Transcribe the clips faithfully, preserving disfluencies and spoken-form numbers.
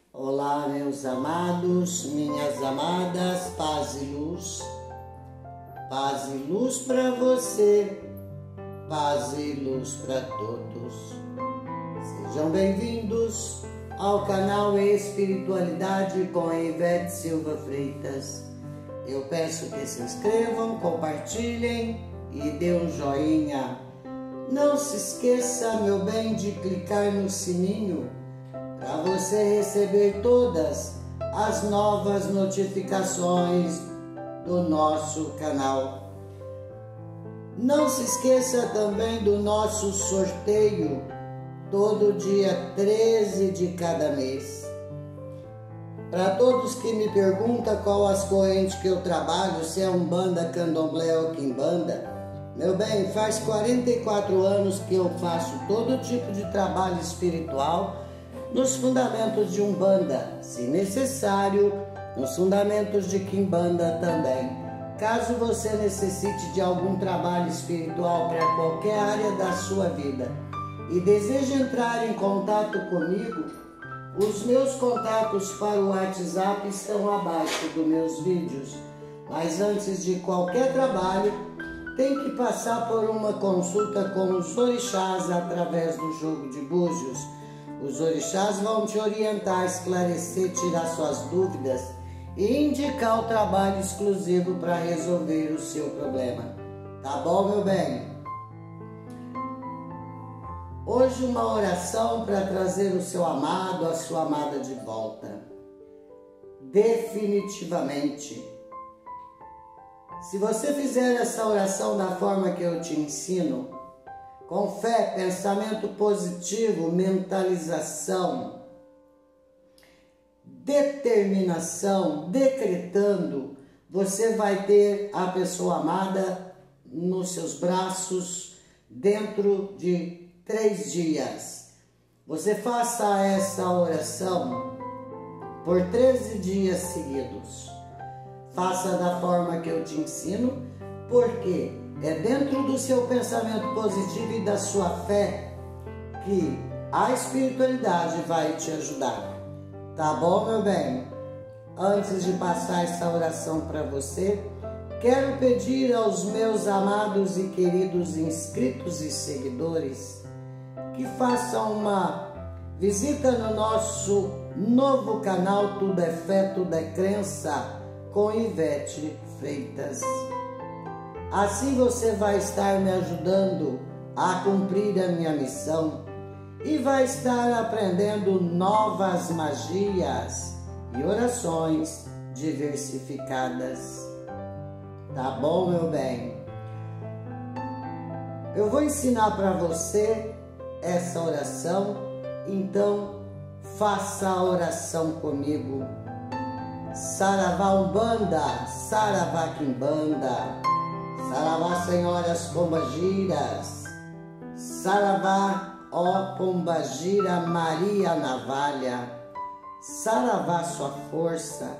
Olá, meus amados, minhas amadas, paz e luz. Paz e luz para você, paz e luz para todos. Sejam bem-vindos ao canal Espiritualidade com Ivete Silva Freitas. Eu peço que se inscrevam, compartilhem e dê um joinha. Não se esqueça, meu bem, de clicar no sininho para você receber todas as novas notificações do nosso canal. Não se esqueça também do nosso sorteio, todo dia treze de cada mês. Para todos que me perguntam qual as correntes que eu trabalho, se é Umbanda, Candomblé ou Quimbanda, meu bem, faz quarenta e quatro anos que eu faço todo tipo de trabalho espiritual nos fundamentos de Umbanda, se necessário, nos fundamentos de Quimbanda também. Caso você necessite de algum trabalho espiritual para qualquer área da sua vida e deseje entrar em contato comigo, os meus contatos para o WhatsApp estão abaixo dos meus vídeos. Mas antes de qualquer trabalho, tem que passar por uma consulta com os orixás através do jogo de búzios. Os orixás vão te orientar, esclarecer, tirar suas dúvidas e indicar o trabalho exclusivo para resolver o seu problema. Tá bom, meu bem? Hoje uma oração para trazer o seu amado, a sua amada de volta. Definitivamente. Se você fizer essa oração da forma que eu te ensino, com fé, pensamento positivo, mentalização, determinação, decretando, você vai ter a pessoa amada nos seus braços dentro de três dias. Você faça essa oração por treze dias seguidos. Faça da forma que eu te ensino, porque é dentro do seu pensamento positivo e da sua fé que a espiritualidade vai te ajudar. Tá bom, meu bem? Antes de passar essa oração para você, quero pedir aos meus amados e queridos inscritos e seguidores que façam uma visita no nosso novo canal Tudo é Fé, Tudo é Crença, com Ivete Freitas. Assim você vai estar me ajudando a cumprir a minha missão e vai estar aprendendo novas magias e orações diversificadas. Tá bom, meu bem? Eu vou ensinar para você essa oração, então faça a oração comigo. Saravá Umbanda, Saravá Quimbanda, Saravá Senhoras Pombagiras, Saravá ó Pombagira Maria Navalha, Saravá sua força.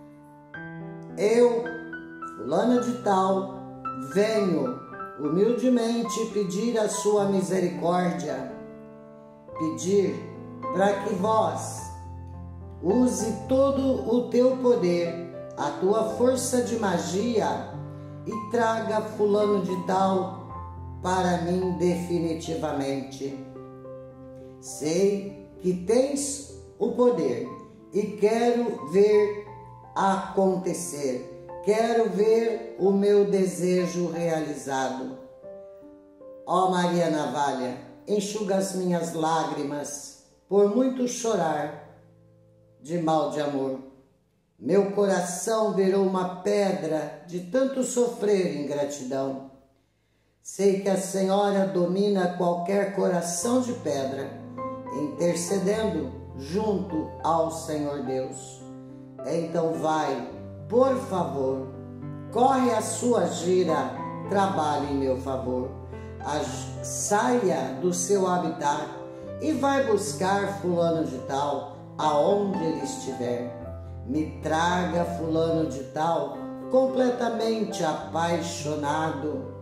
Eu, fulana de tal, venho humildemente pedir a sua misericórdia, pedir para que vós use todo o teu poder, a tua força de magia e traga fulano de tal para mim definitivamente. Sei que tens o poder e quero ver acontecer. Quero ver o meu desejo realizado. Ó Maria Navalha, enxuga as minhas lágrimas por muito chorar de mal de amor. Meu coração virou uma pedra de tanto sofrer ingratidão. Sei que a Senhora domina qualquer coração de pedra, intercedendo junto ao Senhor Deus. Então vai, por favor, corre a sua gira, trabalhe em meu favor. Saia do seu habitat e vai buscar fulano de tal aonde ele estiver. Me traga fulano de tal completamente apaixonado,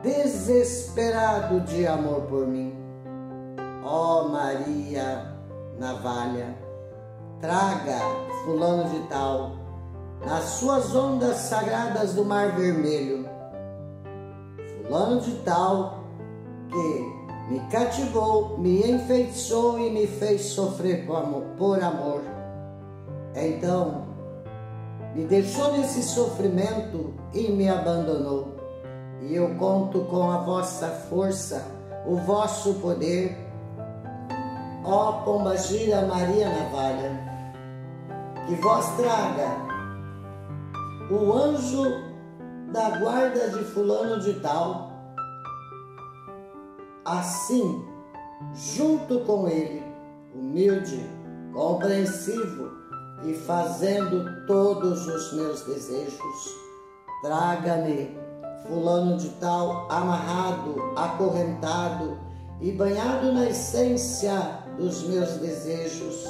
desesperado de amor por mim. Ó Maria, navalha, traga fulano de tal nas suas ondas sagradas do Mar Vermelho, fulano de tal que me cativou, me enfeitiçou e me fez sofrer por amor, por amor. Então, me deixou nesse sofrimento e me abandonou. E eu conto com a vossa força, o vosso poder, ó Pombagira Maria Navalha, que vós traga o anjo da guarda de fulano de tal, assim, junto com ele, humilde, compreensivo e fazendo todos os meus desejos, traga-me fulano de tal amarrado, acorrentado e banhado na essência dos meus desejos.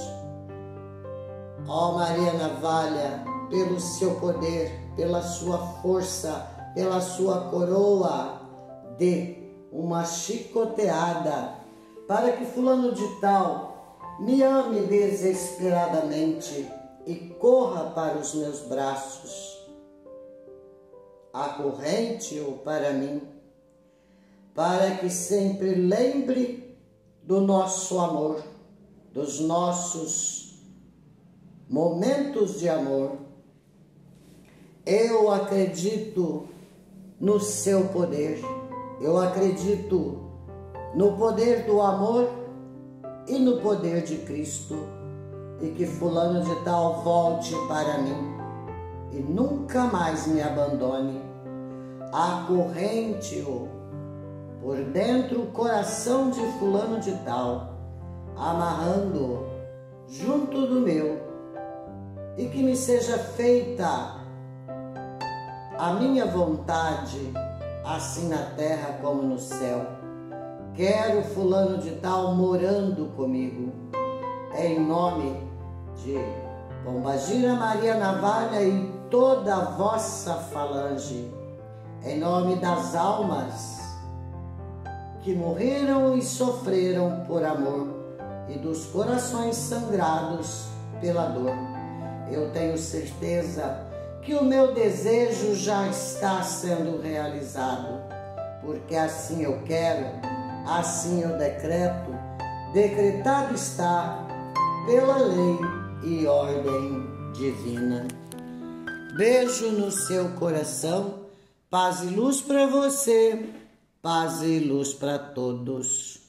Ó Maria Navalha, pelo seu poder, pela sua força, pela sua coroa, dê uma chicoteada para que fulano de tal me ame desesperadamente e corra para os meus braços. Acorrente-o para mim, para que sempre lembre do nosso amor, dos nossos momentos de amor. Eu acredito no seu poder, eu acredito no poder do amor e no poder de Cristo, e que fulano de tal volte para mim e nunca mais me abandone. Acorrente-o por dentro o coração de fulano de tal, amarrando-o junto do meu, e que me seja feita a minha vontade, assim na terra como no céu. Quero fulano de tal morando comigo, em nome de Pombagira Maria Navalha e toda a vossa falange, em nome das almas que morreram e sofreram por amor e dos corações sangrados pela dor. Eu tenho certeza que o meu desejo já está sendo realizado, porque assim eu quero, assim eu decreto, decretado está pela lei e ordem divina. Beijo no seu coração, paz e luz para você, paz e luz para todos.